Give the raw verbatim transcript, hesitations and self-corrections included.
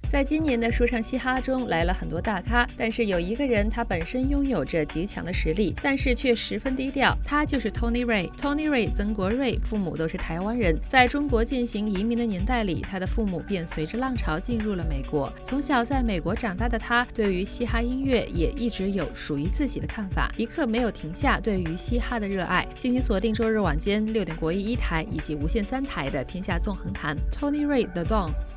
在今年的说唱嘻哈中来了很多大咖，但是有一个人他本身拥有着极强的实力，但是却十分低调，他就是 Tony Ray。Tony Ray 曾国瑞父母都是台湾人，在中国进行移民的年代里，他的父母便随着浪潮进入了美国。从小在美国长大的他，对于嘻哈音乐也一直有属于自己的看法，一刻没有停下对于嘻哈的热爱。敬请锁定周日晚间六点国艺一台以及无线三台的《天下纵横谈》，Tony Ray The Don。